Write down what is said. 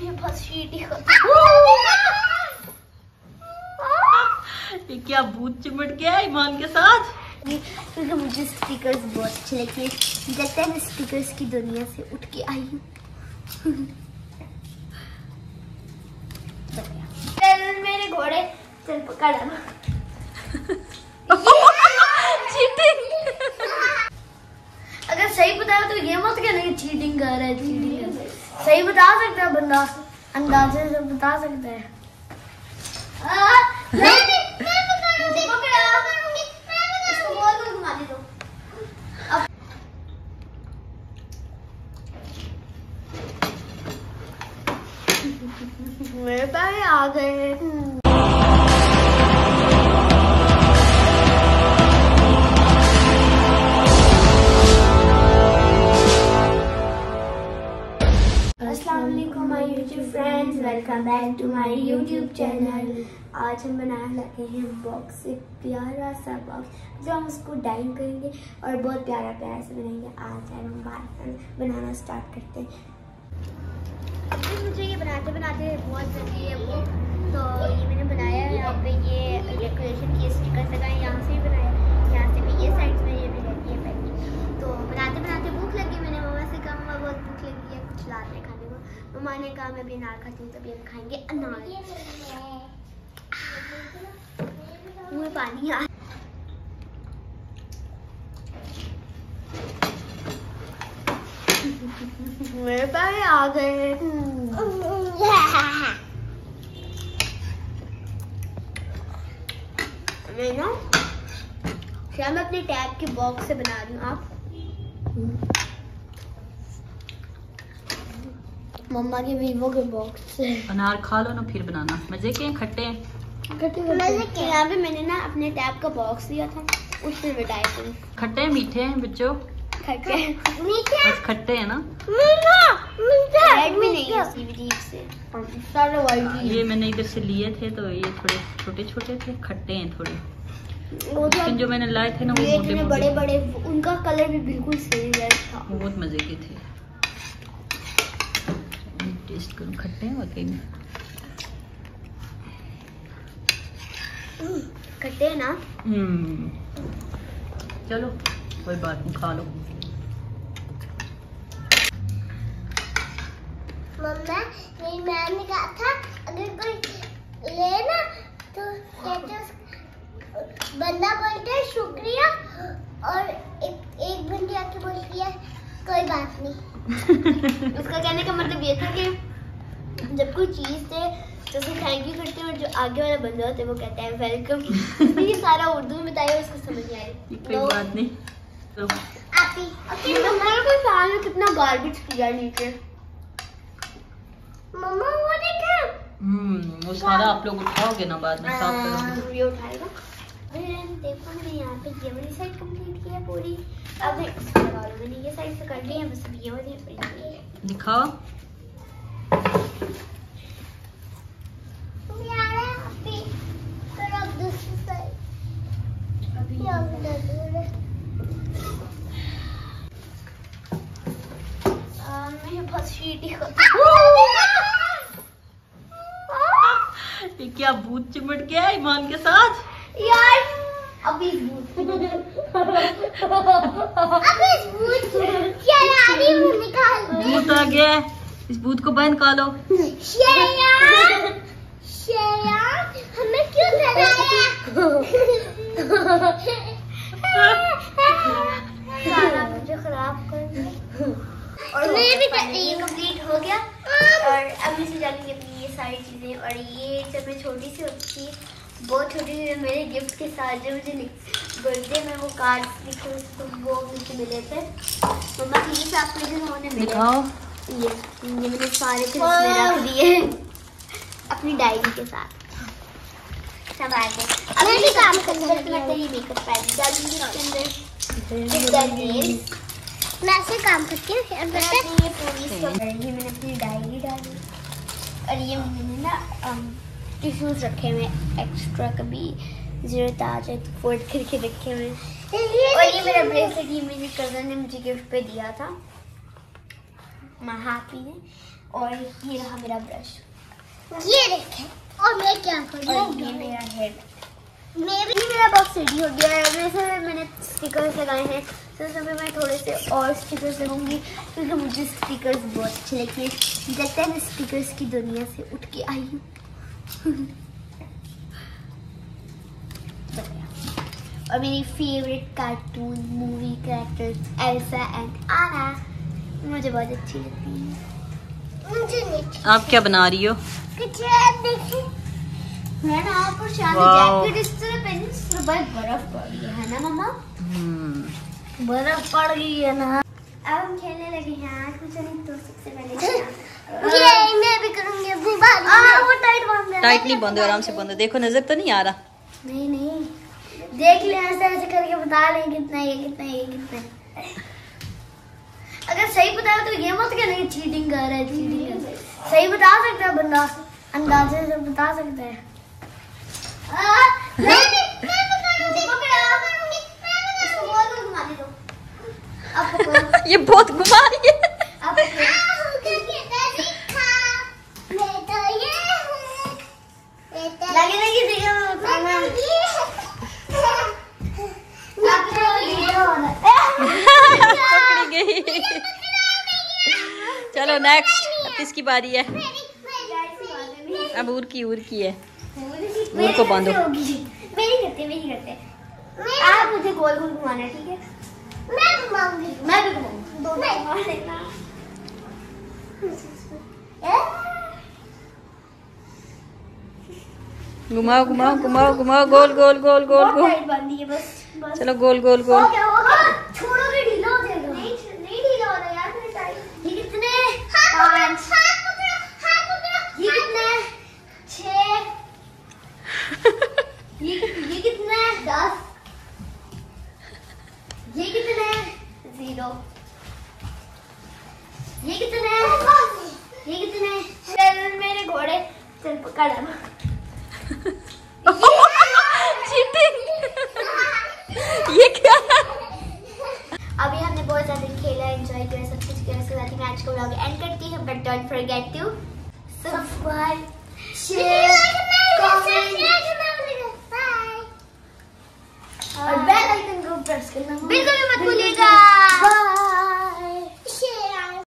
ये क्या भूत चिमट गया ईमान के साथ? क्योंकि मुझे स्टिकर्स बहुत अच्छे लगते हैं, लगता है मैं स्टिकर्स की दुनिया से उठ के आई हूँ। चल मेरे घोड़े, चल पकड़ आना। अगर सही बताया तो ये मत कहना कि चीटिंग कर रहा है, चीटिंग कर रहा है। सही बता सकता है बंदा, अंदाजे से बता सकता है। मेरे पैर आ गए। अस्सलामुअलैकुम my YouTube friends, welcome back to my YouTube channel. आज हम बनाने लगे हैं बॉक्स, एक प्यारा सा बॉक्स जो हम उसको डाइंग करेंगे और बहुत प्यारा प्यारा से बनाएंगे। आज हम बात बनाना स्टार्ट करते हैं। अभी मुझे ये बनाते बनाते बहुत जल्दी है वो, तो ये मैंने बनाया है। यहाँ पे ये डेकोरेशन की स्टिकर लगाए, यहाँ से भी बनाया, यहाँ से भी, ये साइड में ये भी लगी है पैकिंग। तो बनाते बनाते भूख लगी, मैंने मम्मा से कहा मम्मा बहुत भूख लगी है, कुछ ला दे खाने को। मम्मा ने कहा मैं भी अनार खाती हूँ, तभी हम खाएंगे अनार। मुँह में पानी आ। मेरे पैर आ गए। मैं ना शायद मैं अपने टैब के बॉक्स से बना रही हूँ। आप मम्मा के वीवो के बॉक्स से अनार खा लो ना, फिर बनाना। मजे के खट्टे मजे के। यहाँ पे मैंने ना अपने टैब का बॉक्स लिया था, उसमें बिठाए थे। खट्टे मीठे हैं बच्चों? खट्टे मीठे, बस खट्टे हैं ना? रेड में नहीं है, सीवीडी से सारे वाइट। ये मैंने इधर से लिए थे तो ये थोड़े छोटे छोटे थे, खट्टे हैं थोड़े। लेकिन जो मैंने लाए थे ना वो मोटे मोटे, बड़े बड़े, उनका कलर भी बिल्कुल सेम था, बहुत मजे के थे। टेस्ट करूं, खट्टे हैं वाकई में, खट्टे हैं ना? चलो कोई बात नहीं, खा लो। मम्मा मेरी मैम ने कहा था अगर कोई लेना तो कहते बंदा बोलते है शुक्रिया, और एक बंदी आके बोलती है कोई बात नहीं। उसका कहने का मतलब ये था कि जब कोई चीज दे तो उसे थैंक यू करते हैं, और जो आगे वाला बंदा होता है वो कहता है वेलकम। ये सारा उर्दू में बताया, उसको समझ नहीं आई। कोई बात नहीं। तो मम्मा को सामने कितना गार्बेज किया नीचे। मम्मा वो देखा, वो सारा आप लोग उठाओगे ना बाद में, साफ करोगे। ये उठाएगा। देखो मैंने यहाँ पे ये वाली साइड कंप्लीट की है पूरी। अब मैंने ये साइड से कर ली है, बस अब ये वाली है। दिखाओ। ये क्या भूत चिमट गया ईमान के साथ? यार अभी भूत भूत आ गया, इस भूत को बाहर निकालो। हमें क्यों डराया? सारा मुझे खराब कर दिया। और मैं भी ये कंप्लीट हो गया, और अब इसे जानेंगे अपनी ये सारी चीजें। और ये जब मैं छोटी सी होती थी, बहुत छोटी थी, मेरे गिफ्ट के साथ जो मुझे बर्थडे में वो कार्ड लिखे तो वो मुझे मिले थे। मम्मा की साथ मुझे उन्होंने मिले। ये मैंने सारे फिर इसमें रख दिए अपनी डायरी के साथ। सब आ गए। अब मैं भी काम करती हूँ, मेकअप पैलेट डालूंगी इसके अंदर। मैं ऐसे काम करती हूँ। ये मैंने अपनी डायरी डाली, और ये मैंने ना टिश्यूज रखे हुए एक्स्ट्रा, कभी जरूरत आ जाए तो फोल्ड करके रखे हुए। और ये मेरा ब्रेसलेट, ये मेरी कज़न ने मुझे गिफ्ट पे दिया था। मैं हैप्पी है। और ये रहा मेरा ब्रश, ये देखें। और मैं क्या करूँ, ये मेरा हेयर, मेरा बॉक्स रेडी हो गया है। वैसे मैंने स्टिकर्स लगाए हैं, तो इसमें मैं थोड़े से और स्टिकर्स लगाऊंगी क्योंकि मुझे स्टिकर्स बहुत अच्छे लगते हैं। लगता है मैं स्टिकर्स की दुनिया से उठ के आई हूँ। और मेरी favourite cartoon movie characters Elsa and Anna मुझे बहुत अच्छी लगती है। मुझे नहीं। आप क्या बना रही हो? देखिए मैं ना आपको जैकेट इस तरह पहनी, इस तरह बर्फ पड़ गई है ना मम्मा? बर्फ पड़ गई है ना। अब हम खेलने लगे हैं। कुछ नहीं तो सबसे पहले ये मैं भी करूंगी अपनी बात। वो टाइट बांध, टाइट नहीं बांधो, आराम से बांधो। देखो नजर तो नहीं आ रहा। नहीं देख ले, ऐसे ऐसे करके बता ले कितना ये कितना ये कितना। अगर सही बताओ तो ये मत कहना चीटिंग कर रहा है, चीटिंग कर रहा है। सही बता सकता है बंदा, अंदाजे से बता सकता है। ये बहुत घुमा रही है। पकड़ी गई। चलो नेक्स्ट, अब किसकी बारी है? अब उर की है। उर को बांधो। मेरी करते। आप मुझे गोल गोल घुमाना, ठीक है? मैं भी घुमाऊंगी। दोनों घुमा लेना। घुमाओ गोल बांधी है बस। चलो गोल। हो गया। छोड़ोगे ढीला हो जाएगा। नहीं ढीला हो रहा यार, मेरे टाइट। ये कितने? 5। ये कितने? 6। ये कितने? 10। ये कितने? 0। ये कितने? ये कितने? चल मेरे घोड़े, चल पकड़। ये क्या? अभी हमने बहुत ज्यादा खेला, एंजॉय किया, सब कुछ किया। इसके बाद मैं आज का व्लॉग एंड करती हूँ, but don't forget to subscribe, share